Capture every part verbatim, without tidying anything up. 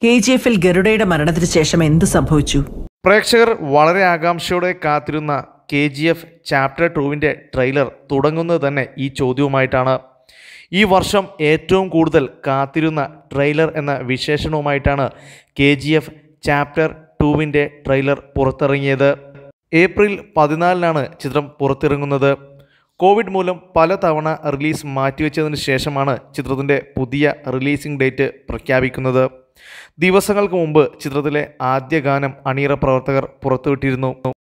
K G എഫിൽ ഗരുഡയുടെ മരണത്തിന് ശേഷം എന്ത് സംഭവിച്ചു? പ്രേക്ഷകർ വളരെ ആകാംക്ഷയോടെ കാത്തിരുന്ന കെ ജി എഫ് ചാപ്റ്റർ ടൂവിൻ്റെ ട്രെയിലർ തുടങ്ങുന്നത് തന്നെ ഈ ചോദ്യവുമായിട്ടാണ്. ഈ വർഷം ഏറ്റവും കൂടുതൽ കാത്തിരുന്ന ട്രെയിലർ എന്ന വിശേഷണവുമായിട്ടാണ് കെ ജി എഫ് ചാപ്റ്റർ ടൂവിൻ്റെ ട്രെയിലർ പുറത്തിറങ്ങിയത്. ഏപ്രിൽ പതിനാലിനാണ് ചിത്രം പുറത്തിറങ്ങുന്നത്. കോവിഡ് മൂലം പല തവണ റിലീസ് മാറ്റിവെച്ചതിന് ശേഷമാണ് ചിത്രത്തിൻ്റെ പുതിയ റിലീസിംഗ് ഡേറ്റ് പ്രഖ്യാപിക്കുന്നത്. ദിവസങ്ങൾക്ക് മുമ്പ് ചിത്രത്തിലെ ആദ്യ ഗാനം അണിയറ പ്രവർത്തകർ പുറത്തുവിട്ടിരുന്നു.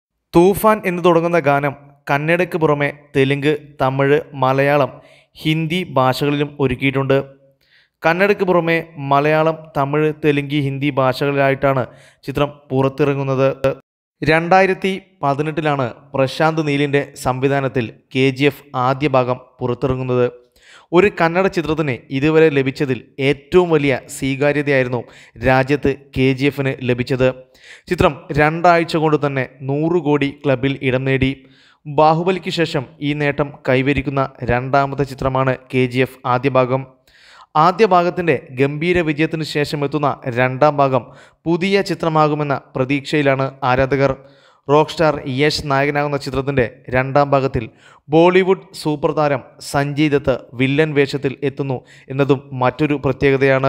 തൂഫാൻ എന്ന് തുടങ്ങുന്ന ഗാനം കന്നഡയ്ക്ക് പുറമെ തെലുങ്ക്, തമിഴ്, മലയാളം, ഹിന്ദി ഭാഷകളിലും ഒരുക്കിയിട്ടുണ്ട്. കന്നഡയ്ക്ക് പുറമെ മലയാളം, തമിഴ്, തെലുങ്ക്, ഹിന്ദി ഭാഷകളിലായിട്ടാണ് ചിത്രം പുറത്തിറങ്ങുന്നത്. രണ്ടായിരത്തി പതിനെട്ടിലാണ് പ്രശാന്ത് നീലിൻ്റെ സംവിധാനത്തിൽ കെ ജി എഫ് ആദ്യ ഭാഗം പുറത്തിറങ്ങുന്നത്. ഒരു കന്നഡ ചിത്രത്തിന് ഇതുവരെ ലഭിച്ചതിൽ ഏറ്റവും വലിയ സ്വീകാര്യതയായിരുന്നു രാജ്യത്ത് കെ ജി എഫിന് ലഭിച്ചത്. ചിത്രം രണ്ടാഴ്ച കൊണ്ട് തന്നെ നൂറ് കോടി ക്ലബിൽ ഇടം നേടി. ബാഹുബലിക്ക് ശേഷം ഈ നേട്ടം കൈവരിക്കുന്ന രണ്ടാമത്തെ ചിത്രമാണ് കെ ജി എഫ് ആദ്യ ഭാഗം. ആദ്യ ഭാഗത്തിൻ്റെ ഗംഭീര വിജയത്തിന് ശേഷം എത്തുന്ന രണ്ടാം ഭാഗം പുതിയ ചിത്രമാകുമെന്ന പ്രതീക്ഷയിലാണ് ആരാധകർ. റോക്ക് സ്റ്റാർ യശ് നായകനാകുന്ന ചിത്രത്തിൻ്റെ രണ്ടാം ഭാഗത്തിൽ ബോളിവുഡ് സൂപ്പർ താരം സഞ്ജയ് ദത്ത് വില്ലൻ വേഷത്തിൽ എത്തുന്നു എന്നതും മറ്റൊരു പ്രത്യേകതയാണ്.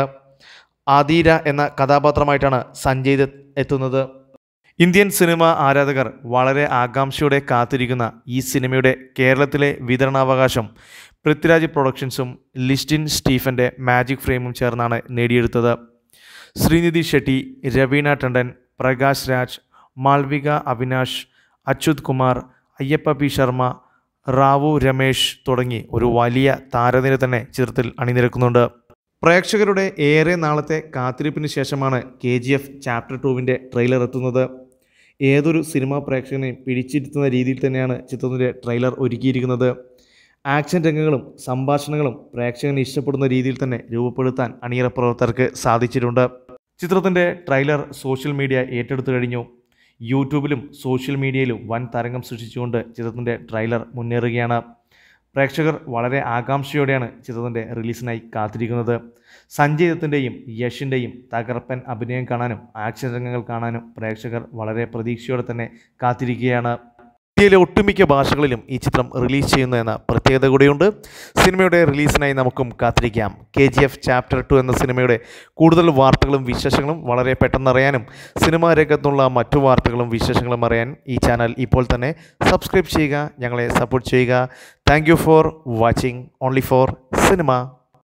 ആദീര എന്ന കഥാപാത്രമായിട്ടാണ് സഞ്ജയ് ദത്ത് എത്തുന്നത്. ഇന്ത്യൻ സിനിമ ആരാധകർ വളരെ ആകാംക്ഷയോടെ കാത്തിരിക്കുന്ന ഈ സിനിമയുടെ കേരളത്തിലെ വിതരണാവകാശം പൃഥ്വിരാജ് പ്രൊഡക്ഷൻസും ലിസ്റ്റിൻ സ്റ്റീഫൻ്റെ മാജിക് ഫ്രെയിമും ചേർന്നാണ് നേടിയെടുത്തത്. ശ്രീനിധി ഷെട്ടി, രവീണ ടണ്ടൻ, പ്രകാശ് രാജ്, മാൾവിക അവിനാഷ്, അച്യുത് കുമാർ, അയ്യപ്പ പി ശർമ്മ, റാവു രമേശ് തുടങ്ങി ഒരു വലിയ താരനിര തന്നെ ചിത്രത്തിൽ അണിനിരക്കുന്നുണ്ട്. പ്രേക്ഷകരുടെ ഏറെ നാളത്തെ കാത്തിരിപ്പിന് ശേഷമാണ് കെ ജി എഫ് ചാപ്റ്റർ ടൂവിൻ്റെ ട്രെയിലർ എത്തുന്നത്. ഏതൊരു സിനിമാ പ്രേക്ഷകനെയും പിടിച്ചിരുത്തുന്ന രീതിയിൽ തന്നെയാണ് ചിത്രത്തിൻ്റെ ട്രെയിലർ ഒരുക്കിയിരിക്കുന്നത്. ആക്ഷൻ രംഗങ്ങളും സംഭാഷണങ്ങളും പ്രേക്ഷകന് ഇഷ്ടപ്പെടുന്ന രീതിയിൽ തന്നെ രൂപപ്പെടുത്താൻ അണിയറ പ്രവർത്തകർക്ക് സാധിച്ചിട്ടുണ്ട്. ചിത്രത്തിൻ്റെ ട്രെയിലർ സോഷ്യൽ മീഡിയ ഏറ്റെടുത്തു കഴിഞ്ഞു. യൂട്യൂബിലും സോഷ്യൽ മീഡിയയിലും വൻ തരംഗം സൃഷ്ടിച്ചുകൊണ്ട് ചിത്രത്തിൻ്റെ ട്രെയിലർ മുന്നേറുകയാണ്. പ്രേക്ഷകർ വളരെ ആകാംക്ഷയോടെയാണ് ചിത്രത്തിൻ്റെ റിലീസിനായി കാത്തിരിക്കുന്നത്. സഞ്ജയ് ദത്തിൻ്റെയും യഷിൻ്റെയും തകർപ്പൻ അഭിനയം കാണാനും ആക്ഷൻ രംഗങ്ങൾ കാണാനും പ്രേക്ഷകർ വളരെ പ്രതീക്ഷയോടെ തന്നെ കാത്തിരിക്കുകയാണ്. ഇന്ത്യയിലെ ഒട്ടുമിക്ക ഭാഷകളിലും ഈ ചിത്രം റിലീസ് ചെയ്യുന്നു എന്ന പ്രത്യേകത കൂടിയുണ്ട്. സിനിമയുടെ റിലീസിനായി നമുക്കും കാത്തിരിക്കാം. K G F chapter two എന്ന സിനിമയുടെ കൂടുതൽ വാർത്തകളും വിശേഷങ്ങളും വളരെ പെട്ടെന്ന് അറിയാനും സിനിമാ രംഗത്തുള്ള മറ്റു വാർത്തകളും വിശേഷങ്ങളും അറിയാൻ ഈ ചാനൽ ഇപ്പോൾ തന്നെ സബ്സ്ക്രൈബ് ചെയ്യുക, ഞങ്ങളെ സപ്പോർട്ട് ചെയ്യുക. Thank you for watching only for cinema.